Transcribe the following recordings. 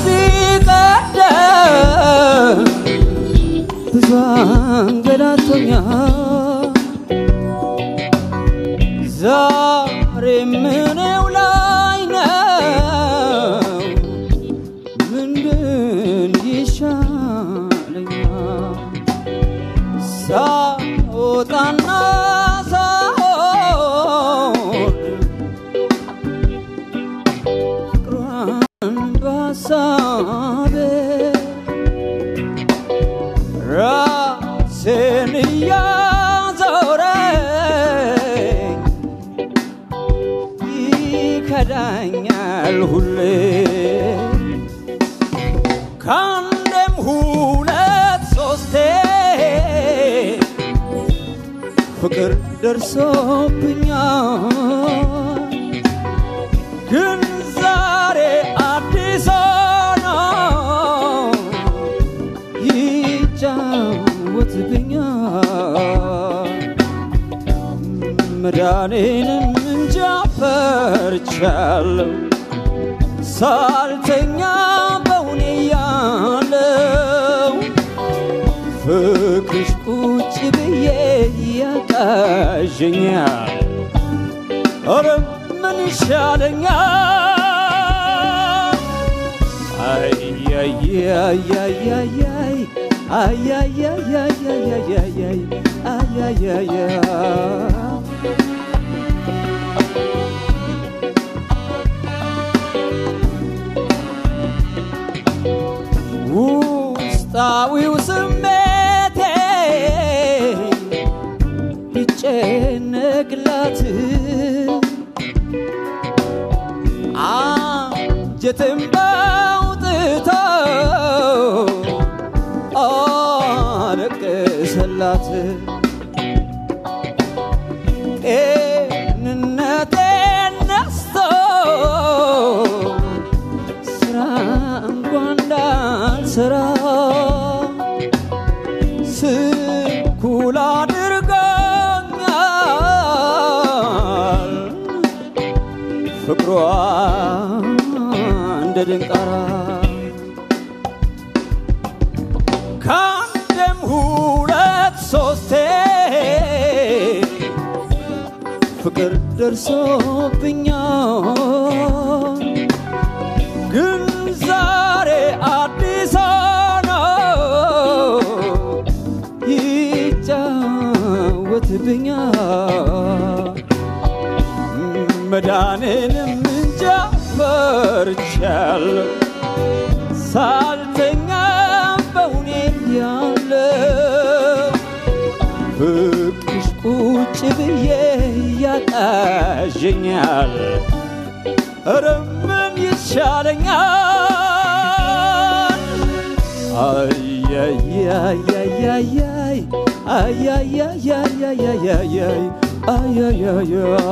ከዚህ ቀደም ብዙ አንገላቶኛል ዛሬ ምነው ላይ ነው ምንድን ይሻለኛል ሳወጣና ሳወርድ ፍቅሯን ባሳቤ ራሴን እያዞረኝ ይከዳኛል ሁሌ ካንዴም ሁለት ሶስቴ ፍቅር ደርሶብኛል ግን ዛሬ አዲስ ሆኖ ይጫወትብኛል መዳኔንም እንጃ ፈርቻለሁ ሳልተኛ በውኔ ያለው ፍቅርሽ ቁጭ ብዬ ያቃዠኛል ኧረ ምን ይሻለኛል አይ አይ አይ አይ አይ አይ አይ አይ አይ ውስጣዊው ስሜቴ ቢጨነቅላት አንጀቴን ባውጥቶ አለቀሰላት ጤንነቴን ነስቶ ስራ እንኳን እንዳልሰራ ስኩል አድርጎኛል ፍቅሯ እንደ ድንቃራ ካንዴም ሁለት ሶስቴ ፍቅር ደርሶብኛል ግን ዛሬ አዲስ ሆኖ ይጫወትብኛል መዳኔንም እንጃ ፈርቻለሁ ሳልተኛ በውኔ ያለው ፍቅርሽ ቁጭ ብዬ ያቃዠኛል ኧረ ምን ይሻለኛል አይ አይ አይ አይ አይ አይ አይ አይ አይ አይ አይ አይ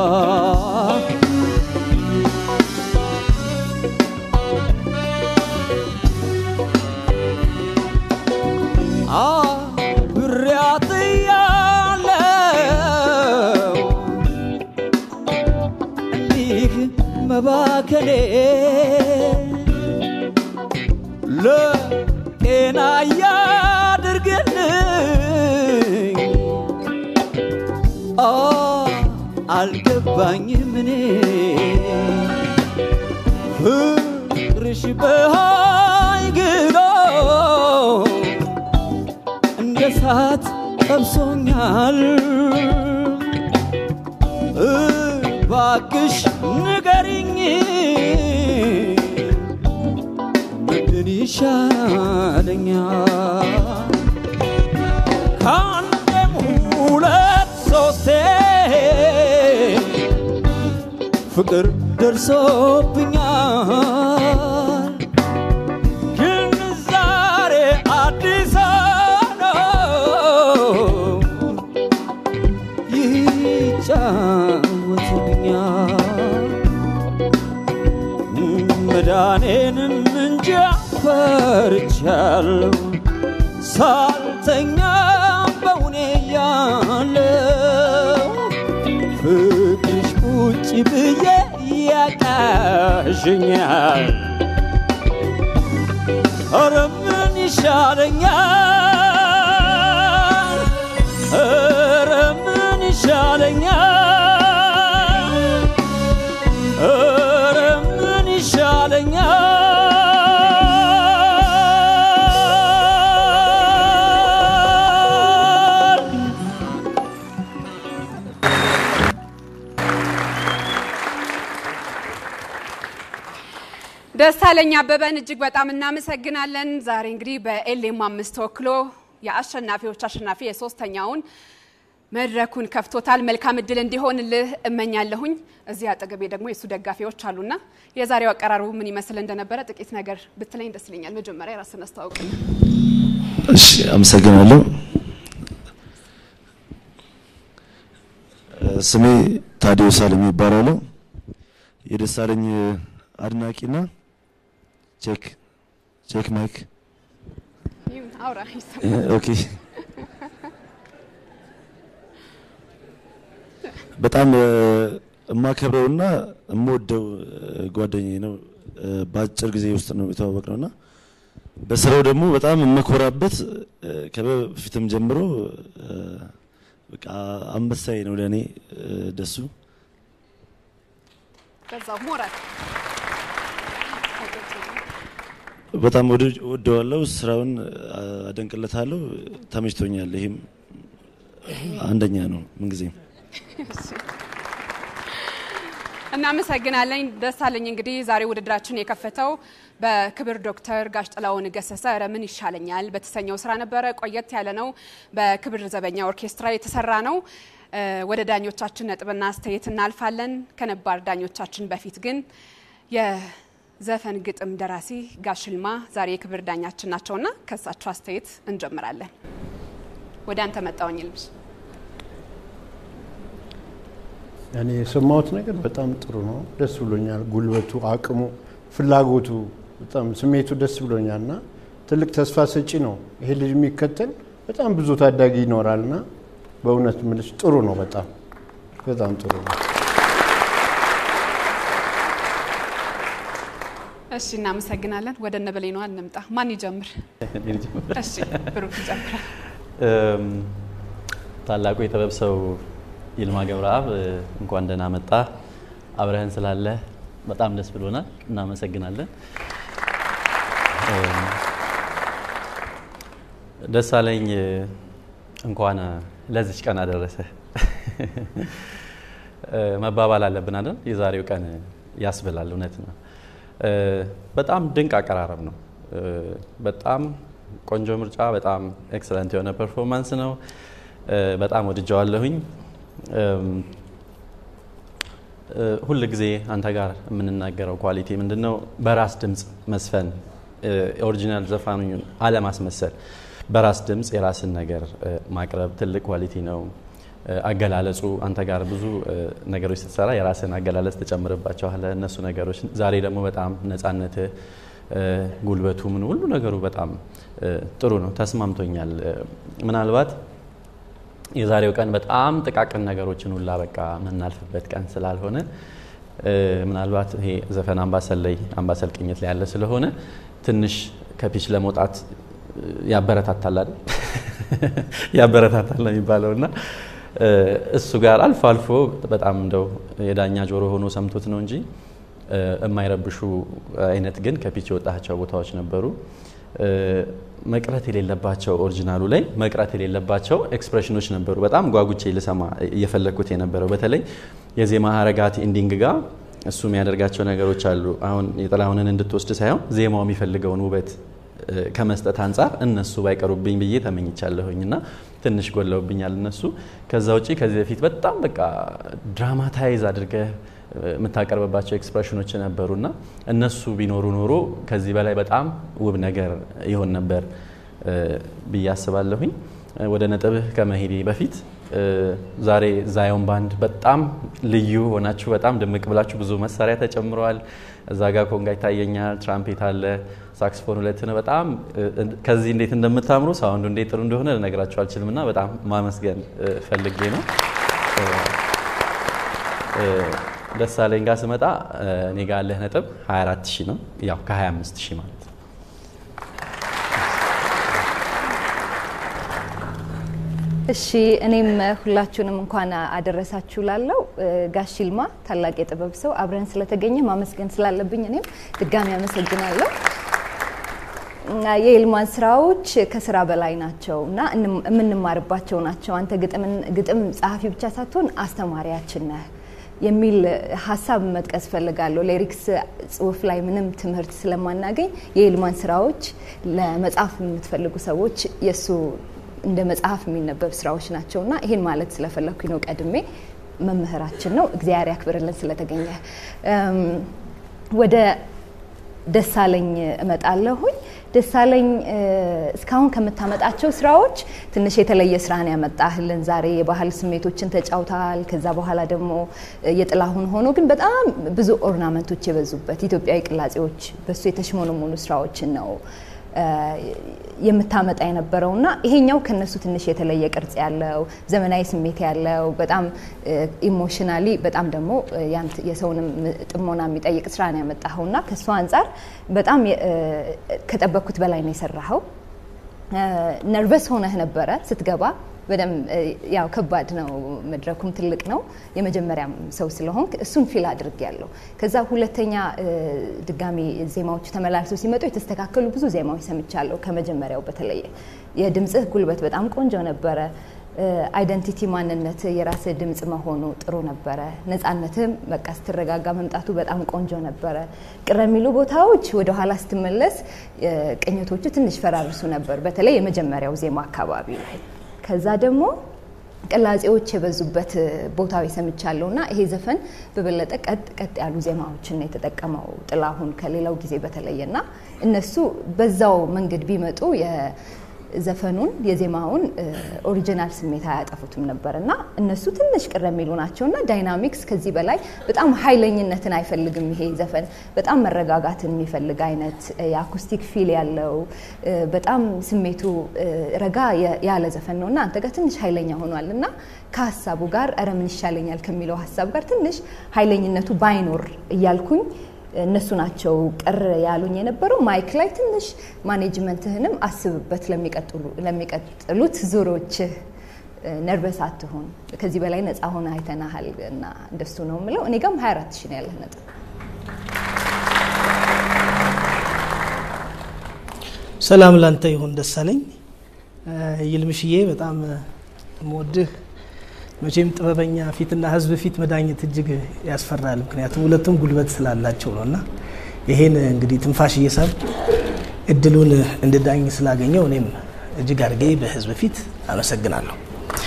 ብሪያት ያለው እንዲህ መባከኔ ለጤና ያድርግልኝ አልገባኝም እኔ ፍቅርሽ በኃይል እንደ እሳት ጠብሶኛል እባክሽ ንገሪኝ ምንድን ይሻለኛል ካንዴም ሁለት ሶስቴ ፍቅር ደርሶብኛል ግን ዛሬ አዲስ ሆኖ ይጫወትብኛል መዳኔንም እንጃ ፈርቻለሁ ሳልተኛ በውኔ ያለው ፍቅርሽ ቁጭ ብዬ ያቃዠኛል ይሻለኛል ኧረ ምን ይሻለኛል ኧረ ምን ይሻለኛል ደሳለኝ አበበን እጅግ በጣም እናመሰግናለን ዛሬ እንግዲህ በኤልኤም 5 ተወክሎ የአሸናፊዎች አሸናፊ የሶስተኛውን መድረኩን ከፍቶታል መልካም እድል እንዲሆንልህ እመኛለሁኝ እዚህ አጠገቤ ደግሞ የሱ ደጋፊዎች አሉና የዛሬው አቀራረቡ ምን ይመስል እንደነበረ ጥቂት ነገር ብትለኝ ደስ ይለኛል መጀመሪያ ራስን አስተዋውቅልኝ እሺ አመሰግናለሁ ስሜ ታዲዮስ አለሚ ይባላል የደሳለኝ አድናቂና ቼክ ማይክ አውራ ኦኬ በጣም ማከብረውና እምወደው ጓደኛዬ ነው በአጭር ጊዜ ውስጥ ነው የተዋወቅነውና በስራው ደግሞ በጣም መኮራበት ከበፊትም ጀምሮ በቃ አንበሳዬ ነው ለኔ ደሱ ከዛው ሞራል በጣም ወደዋለሁ ስራውን አደንቅለታለሁ ተመችቶኛል ይሄም አንደኛ ነው ምን ጊዜ እናመሰግናለን ደሳለኝ እንግዲህ ዛሬ ውድድራችን የከፈተው በክብር ዶክተር ጋሽ ጥላውን ገሰሰ ረምን ይሻለኛል በተሰኘው ስራ ነበር ቆየት ያለ ነው በክብር ዘበኛ ኦርኬስትራ የተሰራ ነው ወደ ዳኞቻችን ነጥብና አስተያየት እናልፋለን ከነባር ዳኞቻችን በፊት ግን የዘፈን ግጥም ደራሲ ጋሽልማ ዛሬ የክብር ዳኛችን ናቸውና ከሳቸው አስተያየት እንጀምራለን ወደ አንተ መጣውኝ ልብስ ያኔ የሰማሁት ነገር በጣም ጥሩ ነው ደስ ብሎኛል ጉልበቱ አቅሙ ፍላጎቱ በጣም ስሜቱ ደስ ብሎኛልና ትልቅ ተስፋ ሰጪ ነው ይሄ ልጅ የሚከተል በጣም ብዙ ታዳጊ ይኖራልና በእውነት ምልሽ ጥሩ ነው በጣም ጥሩ ነው እሺ እናመሰግናለን ወደ ነበሌ ነው አንምጣ ማን ይጀምር እሺ ብሩክ ይጀምር ታላቁ የጥበብ ሰው ይልማ ገብረአብ እንኳን ደህና መጣ አብረህን ስላለ በጣም ደስ ብሎናል እናመሰግናለን ደሳለኝ እንኳን ለዚህ ቀን አደረሰ መባባል አለብን አይደል የዛሬው ቀን ያስበላል እውነት ነው በጣም ድንቅ አቀራረብ ነው በጣም ቆንጆ ምርጫ በጣም ኤክሰለንት የሆነ ፐርፎርማንስ ነው በጣም ወድጃለሁኝ ሁሉ ጊዜ አንተ ጋር የምንናገረው ኳሊቲ ምንድነው በራስ ድምጽ መስፈን ኦሪጂናል ዘፋኑን አለማስመሰል በራስ ድምጽ የራስን ነገር ማቅረብ ትልቅ ኳሊቲ ነው አገላለጹ አንተ ጋር ብዙ ነገሮች ስትሰራ የራስን አገላለጽ ተጨምርባቸዋል እነሱ ነገሮች ዛሬ ደግሞ በጣም ነፃነት ጉልበቱ ምን ሁሉ ነገሩ በጣም ጥሩ ነው ተስማምቶኛል ምናልባት የዛሬው ቀን በጣም ጥቃቅን ነገሮችን ሁላ በቃ ምናልፍበት ቀን ስላልሆነ ምናልባት ይሄ ዘፈን አምባሰል ቅኝት ላይ ያለ ስለሆነ ትንሽ ከፒች ለመውጣት ያበረታታል አይደል ያበረታታል የሚባለውና እሱ ጋር አልፎ በጣም እንደው የዳኛ ጆሮ ሆኖ ሰምቶት ነው እንጂ የማይረብሹ አይነት ግን ከፒች ወጣቸው ቦታዎች ነበሩ መቅረት የሌለባቸው ኦሪጂናሉ ላይ መቅረት የሌለባቸው ኤክስፕሬሽኖች ነበሩ በጣም ጓጉቼ ለሰማ እየፈለኩት የነበረው በተለይ የዜማ ሀረጋት ኢንዲንግ ጋር እሱ የሚያደርጋቸው ነገሮች አሉ አሁን የጥላሁንን እንድትወስድ ሳይሆን ዜማው የሚፈልገውን ውበት ከመስጠት አንፃር እነሱ ባይቀሩብኝ ብዬ ተመኝቻለሁኝና ትንሽ ጎለውብኛል እነሱ ከዛ ውጪ ከዚህ በፊት በጣም በቃ ድራማታይዝ አድርገህ መታቀርበባቸው ኤክስፕሬሽኖች ነበሩና እነሱ ቢኖሩ ኖሮ ከዚህ በላይ በጣም ውብ ነገር ይሆን ነበር ብያስባለሁኝ ወደ ነጥብህ ከመሄዴ በፊት ዛሬ ዛዮን ባንድ በጣም ልዩ ሆናችሁ በጣም ድምቅ ብላችሁ ብዙ መሳሪያ ተጨምሯል እዛ ጋር ኮንጋ ይታየኛል ትራምፔት አለ ሳክስፎን ሁለት ነው በጣም ከዚህ እንዴት እንደምታምሩ ሳውንዱ እንዴት ጥሩ እንደሆነ ልነግራችሁ አልችልምና በጣም ማመስገን ፈልጌ ነው ደሳለኝ ጋር ስመጣ እኔ ጋር ያለህ ነጥብ 24000 ነው ያው ከ25000 ማለት ነው እሺ እኔም ሁላችሁንም እንኳን አደረሳችሁ ላለው ጋሽ ይልማ ታላቅ የጥበብ ሰው አብረን ስለተገኘ ማመስገን ስላለብኝ እኔም ድጋሚ አመሰግናለሁ። የይልማን ስራዎች ከስራ በላይ ናቸውና የምንማርባቸው ናቸው። አንተ ግጥም ጸሐፊ ብቻ ሳትሆን አስተማሪያችን ነህ የሚል ሐሳብ መጥቀስ ፈልጋለሁ። ሊሪክስ ጽሁፍ ላይ ምንም ትምህርት ስለማናገኝ የይልማን ስራዎች ለመጻፍ የምትፈልጉ ሰዎች የሱ እንደ መጽሐፍ የሚነበብ ስራዎች ናቸውና ይሄን ማለት ስለፈለኩኝ ነው። ቀድሜ መምህራችን ነው። እግዚአብሔር ያክብርልን ስለተገኘ። ወደ ደሳለኝ እመጣለሁኝ። ደሳለኝ እስካሁን ከመታመጣቸው ስራዎች ትንሽ የተለየ ስራን ያመጣህልን። ዛሬ የባህል ስሜቶችን ተጫውታል። ከዛ በኋላ ደግሞ የጥላሁን ሆኖ ግን በጣም ብዙ ኦርናመንቶች የበዙበት ኢትዮጵያዊ ቅላጼዎች በሱ የተሽሞነሞኑ ስራዎችን ነው የምታመጣ የነበረውና ይሄኛው ከነሱ ትንሽ የተለየ ቅርጽ ያለው ዘመናዊ ስሜት ያለው በጣም ኢሞሽናሊ በጣም ደግሞ የሰውንም ጥሞና የሚጠይቅ ስራ ነው ያመጣውና ከሱ አንፃር በጣም ከጠበቅኩት በላይ ነው የሰራው። ነርቨስ ሆነህ ነበር ስትገባ በደም ያው ከባድ ነው መድረኩም ትልቅ ነው የመጀመሪያም ሰው ስለሆንክ እሱን ፊል አድርጌያለሁ። ከዛ ሁለተኛ ድጋሚ ዜማዎቹ ተመላልሰው ሲመጡ የተስተካከሉ ብዙ ዜማዎች ሰምቻለሁ። ከመጀመሪያው በተለየ የድምጽህ ጉልበት በጣም ቆንጆ ነበር። አይደንቲቲ ማንነት የራስ ድምጽ መሆኑ ጥሩ ነበር። ነፃነትም በቃ ስትረጋጋ መምጣቱ በጣም ቆንጆ ነበር። ቅረሚሉ ቦታዎች ወደ ኋላ ስትመለስ ቅኝቶቹ ትንሽ ፈራርሱ ነበር በተለይ የመጀመሪያው ዜማ አካባቢ ላይ። ከዛ ደግሞ ቅላጼዎች የበዙበት ቦታው ሰምቻለሁና ይሄ ዘፈን በበለጠ ቀጥ ያሉ ዜማዎችን ነው የተጠቀመው ጥላሁን ከሌላው ጊዜ በተለየና እነሱ በዛው መንገድ ቢመጡ የዘፈኑን የዜማውን ኦሪጂናል ስሜት አያጠፉትም ነበርና እነሱ ትንሽ ቅረሚሉ ናቸውና ዳይናሚክስ ከዚህ በላይ በጣም ኃይለኝነትን አይፈልግም። ይሄ ዘፈን በጣም መረጋጋትን የሚፈልግ አይነት የአኩስቲክ ፊል ያለው በጣም ስሜቱ ረጋ ያለ ዘፈን ነውና አንተ ጋር ትንሽ ኃይለኛ ሆኗልና ከሐሳቡ ጋር አረ ምን ይሻለኛል ከሚለው ሐሳብ ጋር ትንሽ ኃይለኝነቱ ባይኖር እያልኩኝ እነሱ ናቸው ቀር ያሉኝ የነበረው። ማይክ ላይ ትንሽ ማኔጅመንትህንም አስብበት ለሚቀጥሉት ዙሮች ነርቨስ አትሆን። ከዚህ በላይ ነፃ ሆነ አይተናሃል እና እንደሱ ነው የምለው። እኔ ጋም 24 ሺህ ነው ያለህ ነጥብ። ሰላም ላንተ ይሁን ደሳለኝ። ይልምሽዬ በጣም ሞድህ መቼም ጥበበኛ ፊትና ህዝብ ፊት መዳኘት እጅግ ያስፈራል። ምክንያቱም ሁለቱም ጉልበት ስላላቸው ነውና ይሄን እንግዲህ ትንፋሽ እየሳብ እድሉን እንድዳኝ ስላገኘው እኔም እጅግ አድርጌ በህዝብ ፊት አመሰግናለሁ።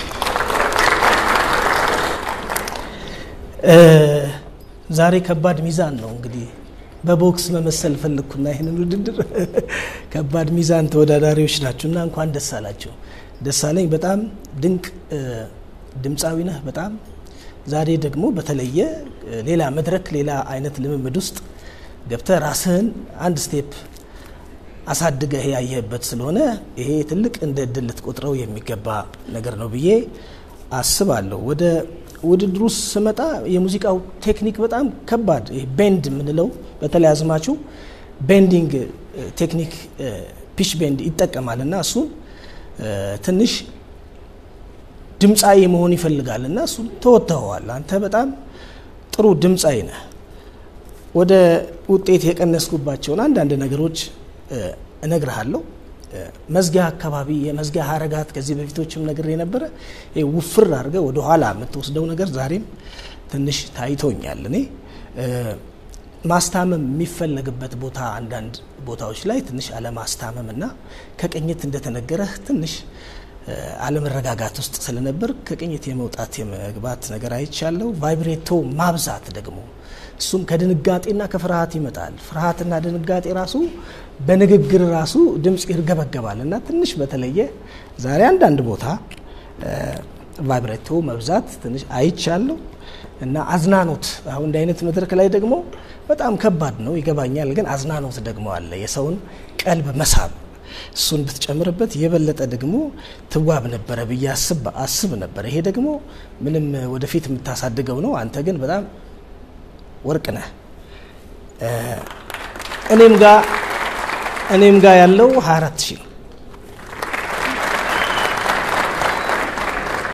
ዛሬ ከባድ ሚዛን ነው እንግዲህ በቦክስ መመሰል ፈልኩና ይሄንን ውድድር ከባድ ሚዛን ተወዳዳሪዎች ናቸውና እንኳን ደስ አላችሁ። ደሳለኝ በጣም ድንቅ ድምጻዊ ነህ። በጣም ዛሬ ደግሞ በተለየ ሌላ መድረክ ሌላ አይነት ልምምድ ውስጥ ገብተህ ራስህን አንድ ስቴፕ አሳድገህ ያየህበት ስለሆነ ይሄ ትልቅ እንደ እድል ልትቆጥረው የሚገባ ነገር ነው ብዬ አስባለሁ። ወደ ውድድሩ ስመጣ የሙዚቃው ቴክኒክ በጣም ከባድ ይሄ ቤንድ የምንለው በተለይ አዝማቹ ቤንዲንግ ቴክኒክ ፒች ቤንድ ይጠቀማልና እሱ ትንሽ ድምጻዊ መሆን ይፈልጋልና እሱ ተወጥተዋል። አንተ በጣም ጥሩ ድምጻዊ ነህ። ወደ ውጤት የቀነስኩባቸው አንዳንድ ነገሮች እነግርሃለሁ። መዝጊያ አካባቢ የመዝጊያ ሀረጋት ከዚህ በፊቶችም ነግሬ ነበር። ውፍር አድርገህ ወደ ኋላ የምትወስደው ነገር ዛሬም ትንሽ ታይቶኛል። እኔ ማስታመም የሚፈልግበት ቦታ አንዳንድ ቦታዎች ላይ ትንሽ አለማስታመምና ከቅኝት እንደተነገረህ ትንሽ አለመረጋጋት ውስጥ ስለነበር ከቅኝት የመውጣት የመግባት ነገር አይቻለሁ። ቫይብሬቶ ማብዛት ደግሞ እሱም ከድንጋጤና ከፍርሃት ይመጣል። ፍርሃትና ድንጋጤ ራሱ በንግግር ራሱ ድምጽ ይርገበገባልና ትንሽ በተለየ ዛሬ አንዳንድ ቦታ ቫይብሬቶ መብዛት ትንሽ አይቻለሁ እና አዝናኖት አሁን እንደ አይነት መድረክ ላይ ደግሞ በጣም ከባድ ነው ይገባኛል። ግን አዝናኖት ደግሞ አለ የሰውን ቀልብ መሳብ እሱን ብትጨምርበት የበለጠ ደግሞ ትዋብ ነበር ብዬ አስብ ነበር። ይሄ ደግሞ ምንም ወደፊት የምታሳድገው ነው። አንተ ግን በጣም ወርቅ ነህ። እኔም ጋር ያለው 24 ሺህ ነው።